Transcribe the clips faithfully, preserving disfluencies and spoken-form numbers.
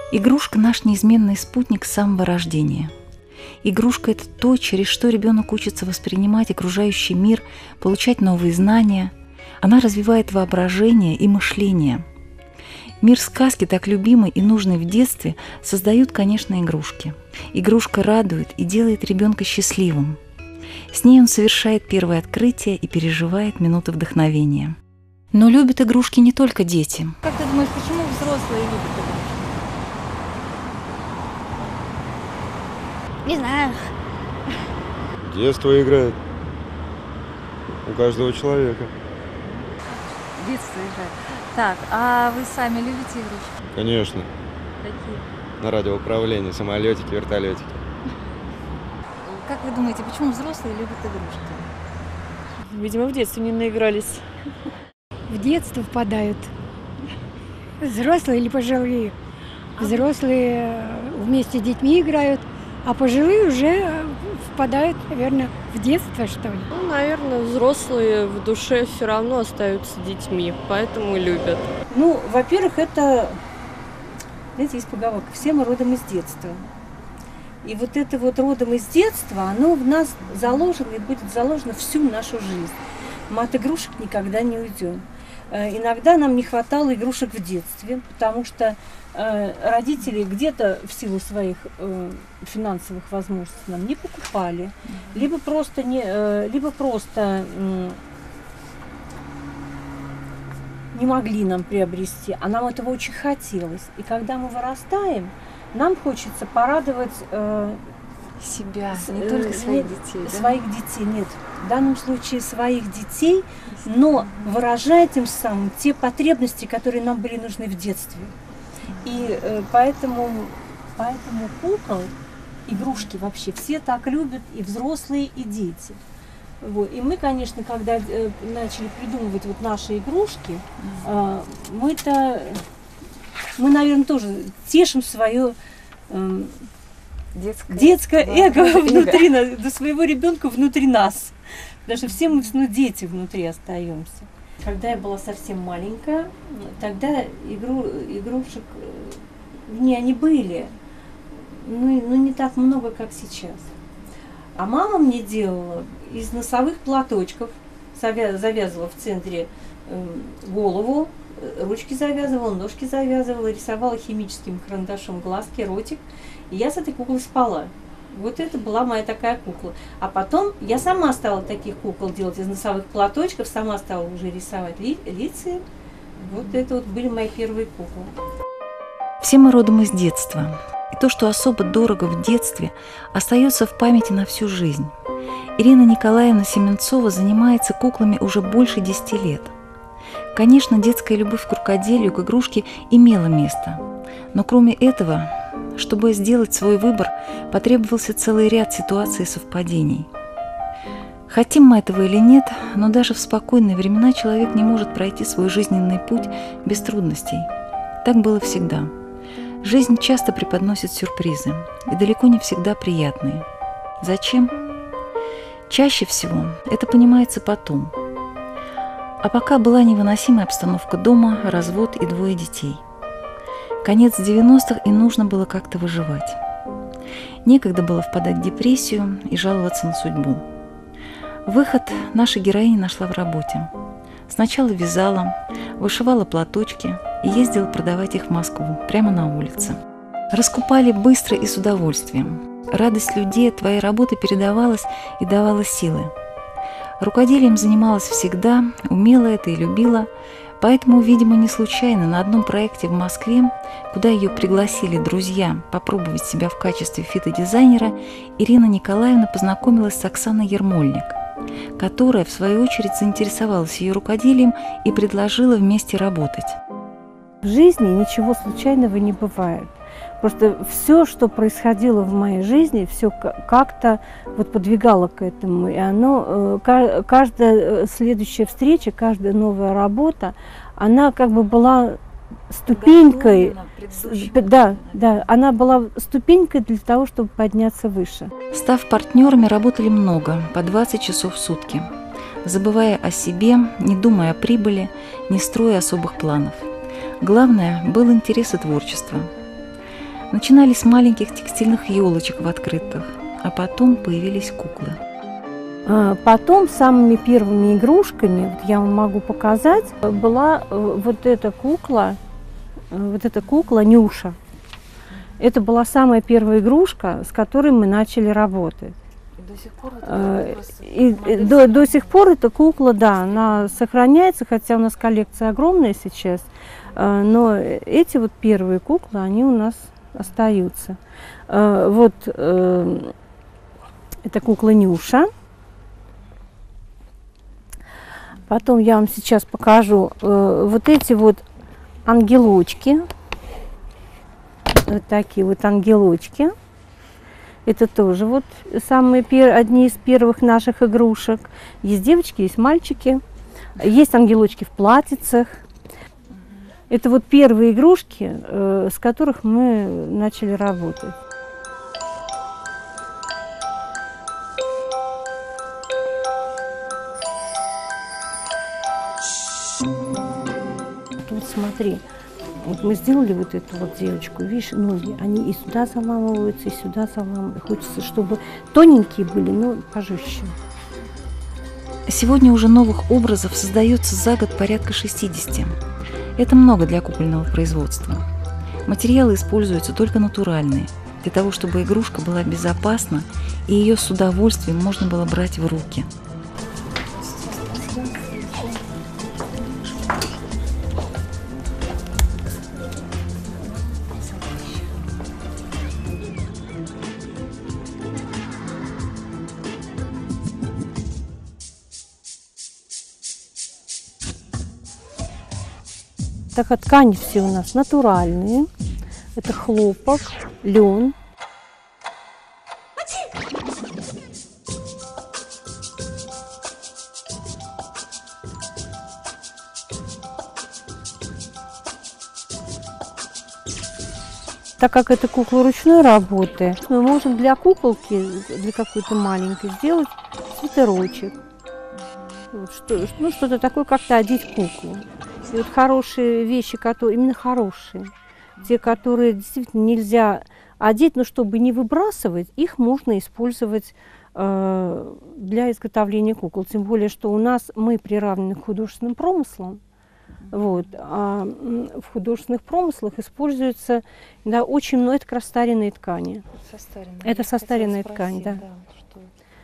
Игрушка – наш неизменный спутник с самого рождения. Игрушка – это то, через что ребенок учится воспринимать окружающий мир, получать новые знания. Она развивает воображение и мышление. Мир сказки, так любимый и нужный в детстве, создают, конечно, игрушки. Игрушка радует и делает ребенка счастливым. С ней он совершает первое открытие и переживает минуты вдохновения. Но любят игрушки не только дети. Как ты думаешь, почему взрослые любят игрушки? Не знаю. Детство играет. У каждого человека. Детство играет. Так, а вы сами любите игрушки? Конечно. Какие? На радиоуправлении, самолетики, вертолетики. Как вы думаете, почему взрослые любят игрушки? Видимо, в детстве не наигрались. В детство впадают. Взрослые или пожилые. Взрослые вместе с детьми играют, а пожилые уже впадают, наверное, в детство, что ли. Ну, наверное, взрослые в душе все равно остаются детьми, поэтому и любят. Ну, во-первых, это, знаете, есть поговорка, все мы родом из детства. И вот это вот родом из детства, оно в нас заложено и будет заложено всю нашу жизнь. Мы от игрушек никогда не уйдем. Иногда нам не хватало игрушек в детстве, потому что э, родители где-то в силу своих э, финансовых возможностей нам не покупали, либо просто, не, э, либо просто э, не могли нам приобрести, а нам этого очень хотелось. И когда мы вырастаем, нам хочется порадовать э, себя, с, не только э, своих нет, детей. Да? Своих детей, нет. В данном случае своих детей, но выражая тем самым те потребности, которые нам были нужны в детстве. И э, поэтому, поэтому кукол, игрушки вообще все так любят, и взрослые, и дети. Вот. И мы, конечно, когда э, начали придумывать вот наши игрушки, э, мы-то, мы, наверное, тоже тешим свое э, детское, детское да, эго эго. внутри нас, до своего ребенка внутри нас. Потому что все мы, ну, дети внутри остаемся. Когда я была совсем маленькая, тогда игру, игрушек, не, они были, ну, ну не так много, как сейчас. А мама мне делала из носовых платочков, завязывала в центре э, голову, ручки завязывала, ножки завязывала, рисовала химическим карандашом глазки, ротик. И я с этой куклой спала. Вот это была моя такая кукла. А потом я сама стала таких кукол делать из носовых платочков, сама стала уже рисовать ли, лица. Вот это вот были мои первые куклы. Все мы родом из детства. И то, что особо дорого в детстве, остается в памяти на всю жизнь. Ирина Николаевна Семенцова занимается куклами уже больше десяти лет. Конечно, детская любовь к рукоделию, к игрушке имела место. Но кроме этого, чтобы сделать свой выбор, потребовался целый ряд ситуаций и совпадений. Хотим мы этого или нет, но даже в спокойные времена человек не может пройти свой жизненный путь без трудностей. Так было всегда. Жизнь часто преподносит сюрпризы, и далеко не всегда приятные. Зачем? Чаще всего это понимается потом. А пока была невыносимая обстановка дома, развод и двое детей. Конец девяностых, и нужно было как-то выживать. Некогда было впадать в депрессию и жаловаться на судьбу. Выход наша героиня нашла в работе. Сначала вязала, вышивала платочки и ездила продавать их в Москву, прямо на улице. Раскупали быстро и с удовольствием. Радость людей от твоей работы передавалась и давала силы. Рукоделием занималась всегда, умела это и любила, поэтому, видимо, не случайно на одном проекте в Москве, куда ее пригласили друзья попробовать себя в качестве фитодизайнера, Ирина Николаевна познакомилась с Оксаной Ермольник, которая, в свою очередь, заинтересовалась ее рукоделием и предложила вместе работать. В жизни ничего случайного не бывает. Просто все, что происходило в моей жизни, все как-то вот подвигало к этому. И оно, каждая следующая встреча, каждая новая работа, она как бы была ступенькой, да, да, она была ступенькой для того, чтобы подняться выше. Став партнерами, работали много, по двадцать часов в сутки, забывая о себе, не думая о прибыли, не строя особых планов. Главное, был интерес и творчество. Начинали с маленьких текстильных елочек в открытках, а потом появились куклы. Потом самыми первыми игрушками, вот я вам могу показать, была вот эта кукла, вот эта кукла Нюша. Это была самая первая игрушка, с которой мы начали работать. И до сих пор, это и, и, до, до сих пор эта кукла, да, она сохраняется, хотя у нас коллекция огромная сейчас, но эти вот первые куклы, они у нас остаются. Вот это кукла Нюша. Потом я вам сейчас покажу вот эти вот ангелочки. Вот такие вот ангелочки. Это тоже вот самые пер... одни из первых наших игрушек. Есть девочки, есть мальчики. Есть ангелочки в платьицах. Это вот первые игрушки, с которых мы начали работать. Вот смотри, вот мы сделали вот эту вот девочку, видишь, ноги, они и сюда заламываются, и сюда заламываются. Хочется, чтобы тоненькие были, но пожестче. Сегодня уже новых образов создается за год порядка шестидесяти. Это много для кукольного производства. Материалы используются только натуральные, для того, чтобы игрушка была безопасна и ее с удовольствием можно было брать в руки. Так как ткани все у нас натуральные, это хлопок, лен. Так как это кукла ручной работы, мы можем для куколки, для какой-то маленькой, сделать свитерочек. Вот, что, ну, что-то такое, как-то одеть куклу. И вот хорошие вещи, которые именно хорошие, те, которые действительно нельзя одеть, но чтобы не выбрасывать, их можно использовать э, для изготовления кукол. Тем более, что у нас мы приравнены к художественным промыслам. Вот, а в художественных промыслах используется, да, очень много, это как раз старинные ткани. Состаренная. Это состаренная ткань, да. да что...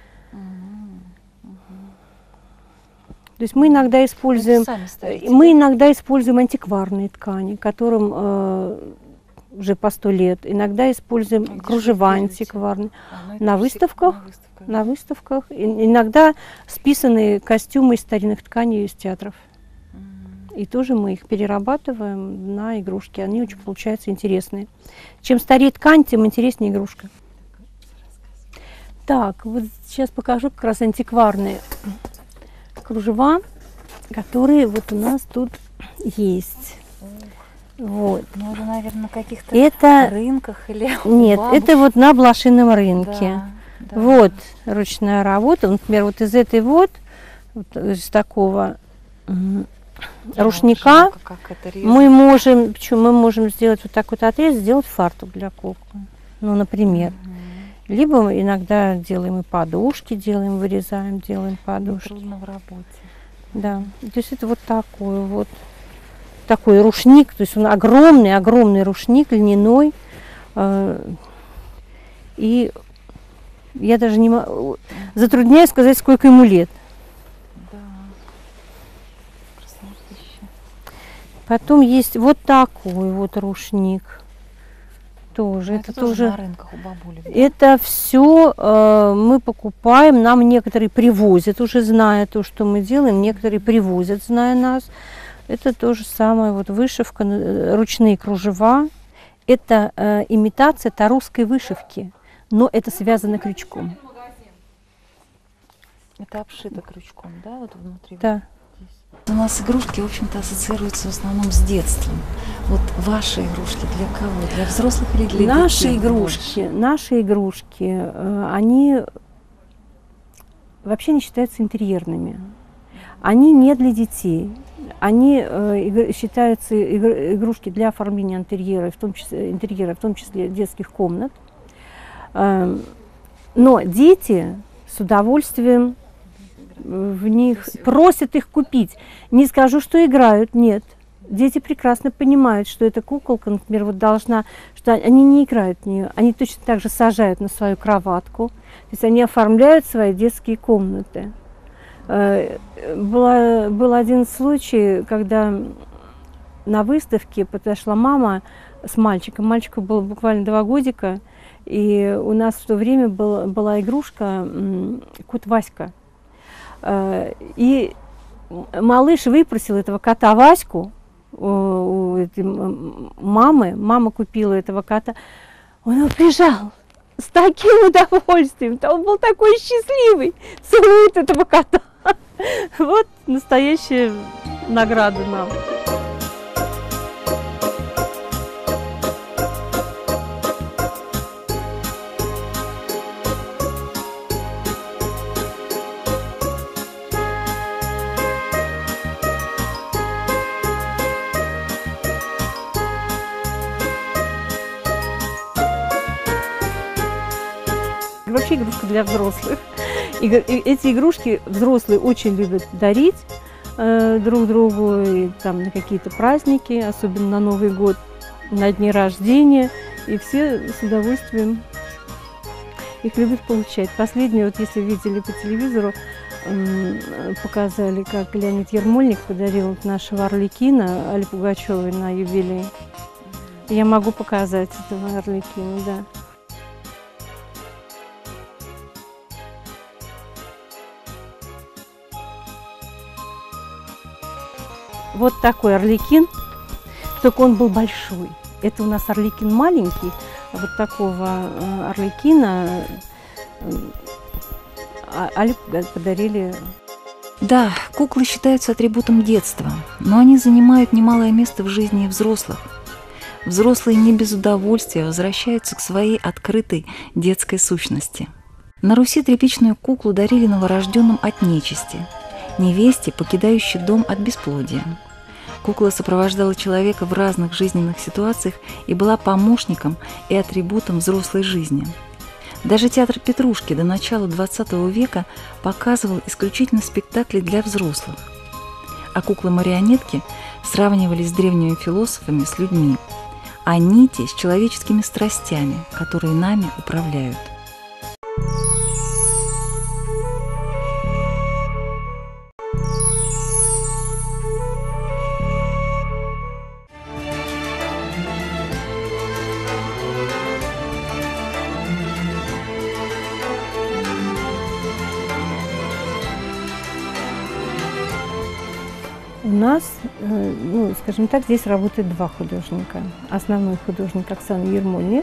То есть мы иногда используем, мы иногда используем антикварные ткани, которым э, уже по сто лет. Иногда используем а кружева антикварные. А, ну на, выставках, на выставках, на выставках. И, иногда списанные костюмы из старинных тканей из театров. Mm. И тоже мы их перерабатываем на игрушки. Они очень получаются интересные. Чем старее ткань, тем интереснее игрушка. Так, вот сейчас покажу как раз антикварные кружева, которые вот у нас тут есть. Вот. Ну, это, наверное, на каких-то это... рынках или... Нет, бабушек. Это вот на блошином рынке. Да, да. Вот ручная работа. Например, вот из этой вот, вот из такого да, рушника мы можем, почему мы можем сделать вот так вот отрез, сделать фартук для куклы. Ну, например. Угу. Либо иногда делаем и подушки, делаем, вырезаем, делаем подушки. Трудно в работе. Да, то есть это вот такой вот, такой рушник, то есть он огромный, огромный рушник, льняной. Э, и я даже не могу, затрудняюсь сказать, сколько ему лет. Да. Потом есть вот такой вот рушник. Тоже, это, это тоже тоже на рынках у бабули. Да? Это все э, мы покупаем, нам некоторые привозят, уже зная то, что мы делаем, некоторые привозят, зная нас. Это то же самое, вот вышивка, ручные кружева. Это э, имитация тарусской вышивки, но это связано крючком. Это обшито крючком, да, вот внутри? Да. У нас игрушки, в общем-то, ассоциируются в основном с детством. Вот ваши игрушки для кого? Для взрослых или для наши детей? Игрушки, наши игрушки, э, они вообще не считаются интерьерными. Они не для детей. Они э, считаются игрушки для оформления интерьера, в том числе, интерьера, в том числе детских комнат. Э, но дети с удовольствием в них просят их купить. Не скажу, что играют, нет. Дети прекрасно понимают, что эта куколка, например, вот должна, что они не играют в нее, они точно так же сажают на свою кроватку, то есть они оформляют свои детские комнаты. Была, был один случай, когда на выставке подошла мама с мальчиком. Мальчику было буквально два годика, и у нас в то время был, была игрушка кот Васька. И малыш выпросил этого кота Ваську у, у этой мамы. Мама купила этого кота. Он его прижал с таким удовольствием. Он был такой счастливый, целует этого кота. Вот настоящая награда нам. Вообще игрушка для взрослых. И эти игрушки взрослые очень любят дарить э, друг другу и, там, на какие-то праздники, особенно на Новый год, на дни рождения. И все с удовольствием их любят получать. Последнее, вот если видели по телевизору, э, показали, как Леонид Ермольник подарил нашего Орликина Алле Пугачевой на юбилей. Я могу показать этого Орликина, да. Вот такой Орликин, только он был большой. Это у нас Орликин маленький, а вот такого Орликина Алле подарили. Да, куклы считаются атрибутом детства, но они занимают немалое место в жизни взрослых. Взрослые не без удовольствия возвращаются к своей открытой детской сущности. На Руси тряпичную куклу дарили новорожденным от нечисти, невесте, покидающей дом от бесплодия. Кукла сопровождала человека в разных жизненных ситуациях и была помощником и атрибутом взрослой жизни. Даже театр Петрушки до начала двадцатого века показывал исключительно спектакли для взрослых. А куклы-марионетки сравнивались с древними философами с людьми, а нити с человеческими страстями, которые нами управляют. У нас, ну, скажем так, здесь работает два художника. Основной художник Оксана Ермольник,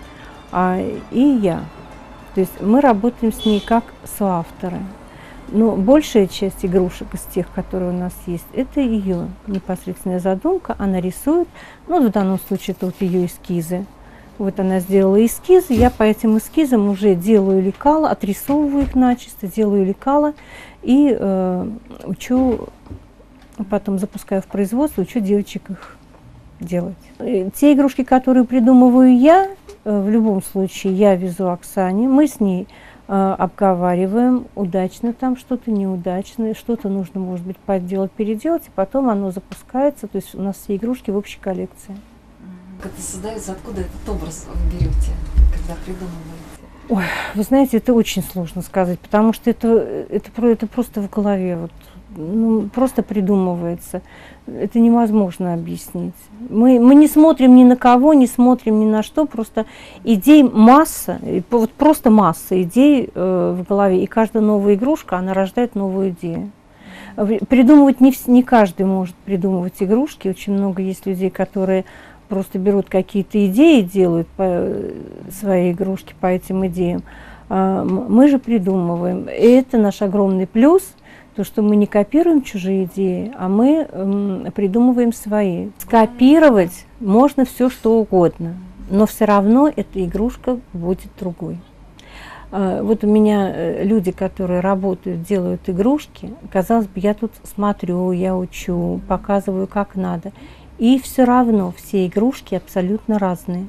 а, и я. То есть мы работаем с ней как соавторы. Но большая часть игрушек из тех, которые у нас есть, это ее непосредственная задумка. Она рисует, ну, в данном случае это вот ее эскизы. Вот она сделала эскизы, я по этим эскизам уже делаю лекала, отрисовываю их начисто, делаю лекала и э, учу. Потом запускаю в производство, учу девочек их делать. Те игрушки, которые придумываю я, в любом случае я везу Оксане, мы с ней э, обговариваем, удачно там что-то, неудачно, что-то нужно, может быть, подделать, переделать, и потом оно запускается, то есть у нас все игрушки в общей коллекции. Как это создается, откуда этот образ вы берете, когда придумываете? Ой, вы знаете, это очень сложно сказать, потому что это, это, это просто в голове. Вот. Ну, просто придумывается. Это невозможно объяснить. Мы, мы не смотрим ни на кого, не смотрим ни на что, просто идей масса, вот просто масса идей э, в голове. И каждая новая игрушка, она рождает новую идею. Придумывать не, не каждый может придумывать игрушки. Очень много есть людей, которые просто берут какие-то идеи, делают по, свои игрушки по этим идеям. А мы же придумываем. И это наш огромный плюс. То, что мы не копируем чужие идеи, а мы эм, придумываем свои. Скопировать можно все, что угодно, но все равно эта игрушка будет другой. Вот у меня люди, которые работают, делают игрушки, казалось бы, я тут смотрю, я учу, показываю, как надо. И все равно все игрушки абсолютно разные.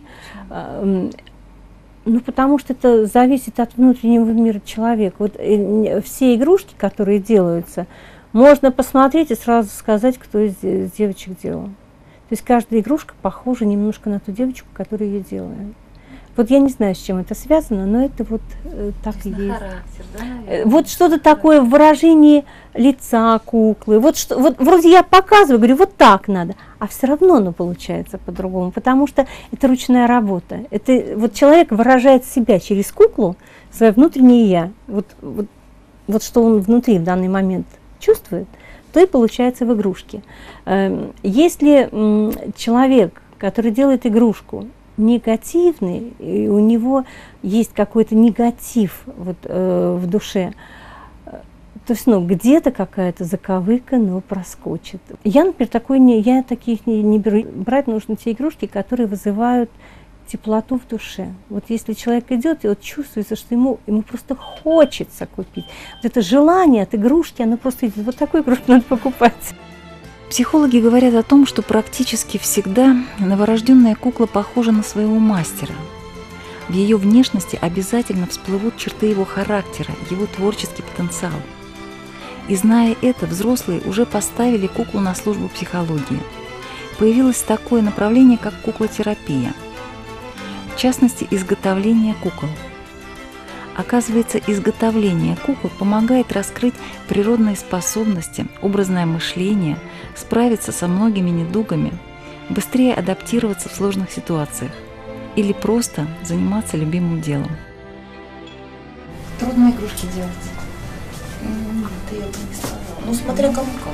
Ну, потому что это зависит от внутреннего мира человека. Вот все игрушки, которые делаются, можно посмотреть и сразу сказать, кто из девочек делал. То есть каждая игрушка похожа немножко на ту девочку, которая ее делает. Вот я не знаю, с чем это связано, но это вот э, так и есть. Характер, да, вот что-то такое в выражении лица куклы. Вот, что, вот вроде я показываю, говорю, вот так надо, а все равно оно получается по-другому, потому что это ручная работа. Это вот человек выражает себя через куклу, свое внутреннее я. Вот, вот, вот что он внутри в данный момент чувствует, то и получается в игрушке. Если человек, который делает игрушку, негативный, и у него есть какой-то негатив вот, э, в душе, то есть, ну, где-то какая-то заковыка, но проскочит. Я, например, такой не, я таких не, не беру. Брать нужно те игрушки, которые вызывают теплоту в душе. Вот если человек идет, и вот чувствуется, что ему, ему просто хочется купить. Вот это желание от игрушки, оно просто идет. Вот такую игрушку надо покупать. Психологи говорят о том, что практически всегда новорожденная кукла похожа на своего мастера. В ее внешности обязательно всплывут черты его характера, его творческий потенциал. И зная это, взрослые уже поставили куклу на службу психологии. Появилось такое направление, как куклотерапия. В частности, изготовление кукол. Оказывается, изготовление кукол помогает раскрыть природные способности, образное мышление, справиться со многими недугами, быстрее адаптироваться в сложных ситуациях или просто заниматься любимым делом. Трудно игрушки делать? Нет, я бы не сказала. Ну, смотря кому как.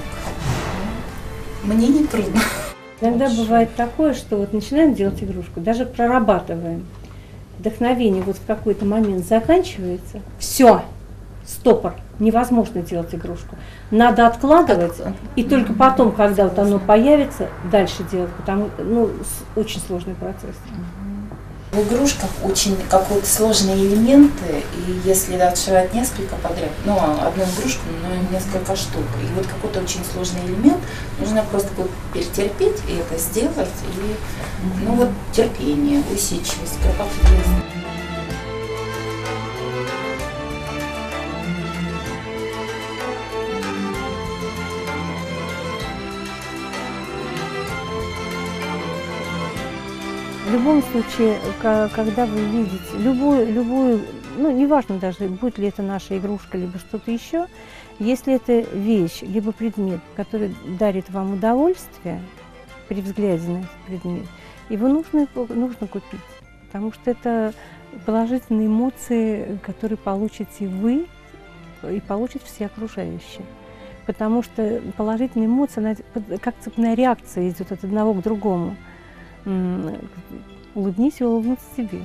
Мне не трудно. Иногда бывает такое, что вот начинаем делать игрушку, даже прорабатываем. Вдохновение вот в какой-то момент заканчивается, все, стопор, невозможно делать игрушку. Надо откладывать, и только потом, когда вот оно появится, дальше делать, потому что, ну, очень сложный процесс. В игрушках очень какие-то сложные элементы, и если отшивать несколько подряд, ну, одну игрушку, но несколько штук, и вот какой-то очень сложный элемент, нужно просто вот перетерпеть и это сделать, и, ну, вот терпение, усидчивость, кропотливость. В любом случае, когда вы видите любую, любую, ну, неважно даже, будет ли это наша игрушка, либо что-то еще, если это вещь, либо предмет, который дарит вам удовольствие при взгляде на этот предмет, его нужно, нужно купить, потому что это положительные эмоции, которые получите вы и получат все окружающие. Потому что положительные эмоции, она как цепная реакция идет от одного к другому. Улыбнись и улыбнуться себе.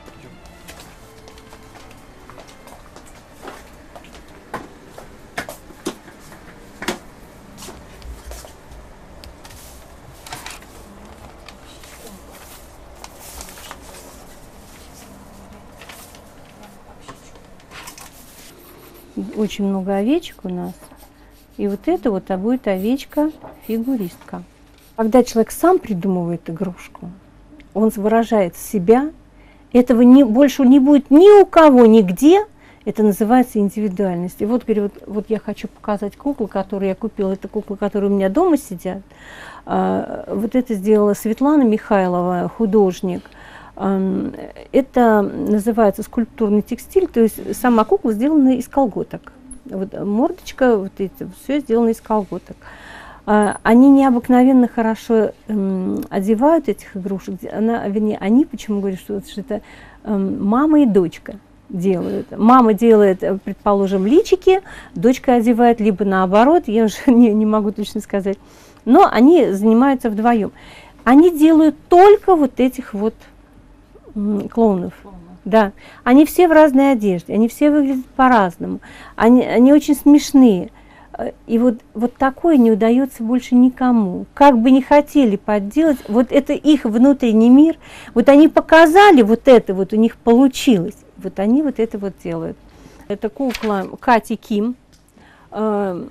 Очень много овечек у нас. И вот это вот, а будет овечка-фигуристка. Когда человек сам придумывает игрушку, он выражает себя, этого не, больше не будет ни у кого, нигде, это называется индивидуальность. И вот, говорю, вот, вот я хочу показать куклу, которую я купила, это кукла, которые у меня дома сидят. А, вот это сделала Светлана Михайлова, художник. А, это называется скульптурный текстиль, то есть сама кукла сделана из колготок. Вот мордочка, вот это, все сделано из колготок. Они необыкновенно хорошо эм, одевают этих игрушек. Она, вернее, они почему говорят, что, что это эм, мама и дочка делают. Мама делает, предположим, личики, дочка одевает, либо наоборот, я уже не, не могу точно сказать. Но они занимаются вдвоем. Они делают только вот этих вот м, клоунов. Да. Они все в разной одежде, они все выглядят по-разному. Они, они очень смешные. И вот, вот такое не удается больше никому. Как бы ни хотели подделать, вот это их внутренний мир, вот они показали, вот это вот у них получилось. Вот они вот это вот делают. Это кукла Кати Ким. Она,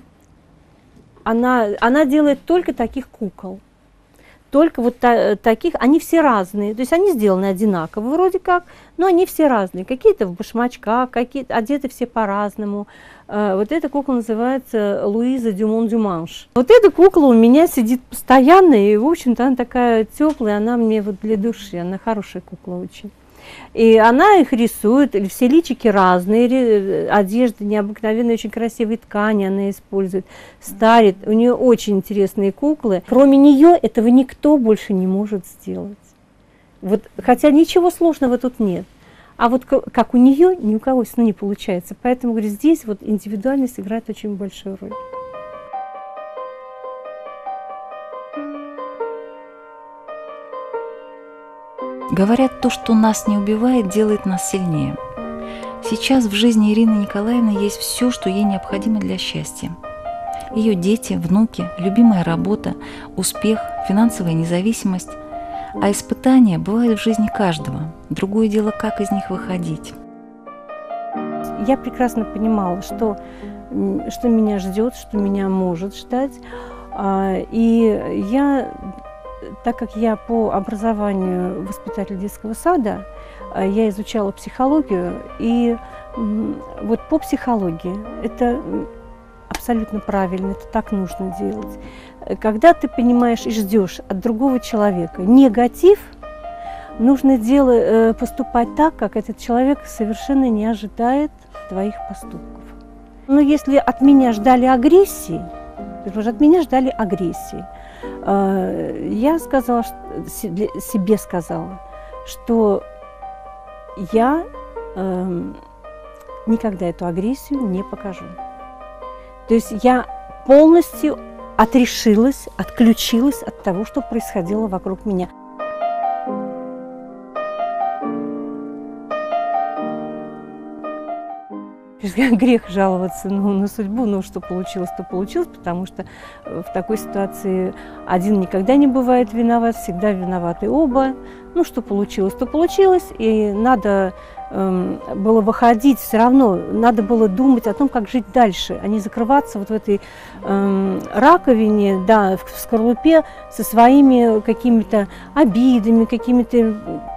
она делает только таких кукол. Только вот та, таких, они все разные. То есть они сделаны одинаково вроде как, но они все разные. Какие-то в башмачках, какие-то одеты все по-разному. Вот эта кукла называется Луиза Дюмон-Дюманш. Вот эта кукла у меня сидит постоянно, и, в общем-то, она такая теплая, она мне вот для души, она хорошая кукла очень. И она их рисует, все личики разные, одежда необыкновенная, очень красивые ткани она использует, старит. У нее очень интересные куклы. Кроме нее этого никто больше не может сделать. Вот, хотя ничего сложного тут нет. А вот как у нее, ни у кого ну, не получается. Поэтому, говорю, здесь вот индивидуальность играет очень большую роль. Говорят, то, что нас не убивает, делает нас сильнее. Сейчас в жизни Ирины Николаевны есть все, что ей необходимо для счастья. Ее дети, внуки, любимая работа, успех, финансовая независимость. А испытания бывают в жизни каждого. Другое дело, как из них выходить. Я прекрасно понимала, что, что меня ждет, что меня может ждать. И я, так как я по образованию воспитатель детского сада, я изучала психологию. И вот по психологии это абсолютно правильно, это так нужно делать. Когда ты понимаешь и ждешь от другого человека негатив, нужно делать, поступать так, как этот человек совершенно не ожидает твоих поступков. Но если от меня ждали агрессии, от меня ждали агрессии, я сказала, себе сказала, что я никогда эту агрессию не покажу. То есть я полностью отрешилась, отключилась от того, что происходило вокруг меня. Грех жаловаться ну, на судьбу, но что получилось, то получилось, потому что в такой ситуации один никогда не бывает виноват, всегда виноваты оба. Ну, что получилось, то получилось, и надо э, было выходить, все равно надо было думать о том, как жить дальше, а не закрываться вот в этой э, раковине, да, в скорлупе со своими какими-то обидами, какими-то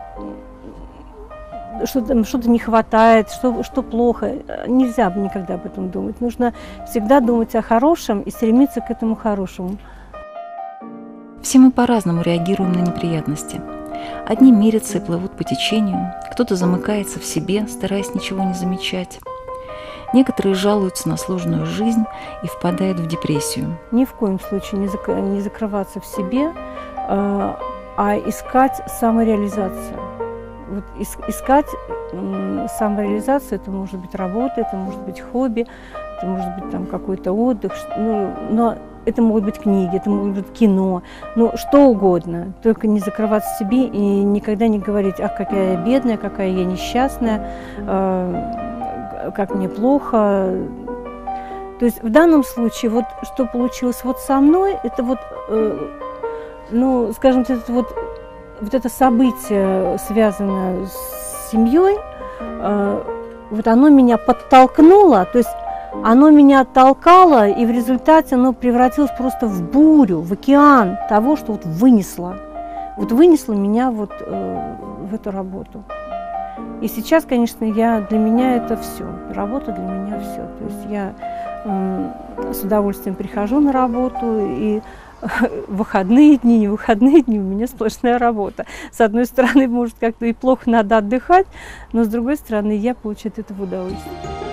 что-то что не хватает, что, что плохо. Нельзя никогда об этом думать. Нужно всегда думать о хорошем и стремиться к этому хорошему. Все мы по-разному реагируем на неприятности. Одни мирятся и плывут по течению, кто-то замыкается в себе, стараясь ничего не замечать. Некоторые жалуются на сложную жизнь и впадают в депрессию. Ни в коем случае не, зак не закрываться в себе, а, а искать самореализацию. Вот искать самореализацию, это может быть работа, это может быть хобби, это может быть там какой-то отдых, ну, но это могут быть книги, это может быть кино, ну что угодно, только не закрываться в себе и никогда не говорить, ах, какая я бедная, какая я несчастная, э, как мне плохо. То есть в данном случае вот что получилось вот со мной, это вот, э, ну, скажем, это вот Вот это событие, связанное с семьей, вот оно меня подтолкнуло, то есть оно меня толкало, и в результате оно превратилось просто в бурю, в океан того, что вот вынесло. Вот вынесло меня вот в эту работу. И сейчас, конечно, я, для меня это все, работа для меня все. То есть я с удовольствием прихожу на работу, и выходные дни, не выходные дни, у меня сплошная работа. С одной стороны, может, как-то и плохо надо отдыхать, но с другой стороны, я получаю от этого удовольствие.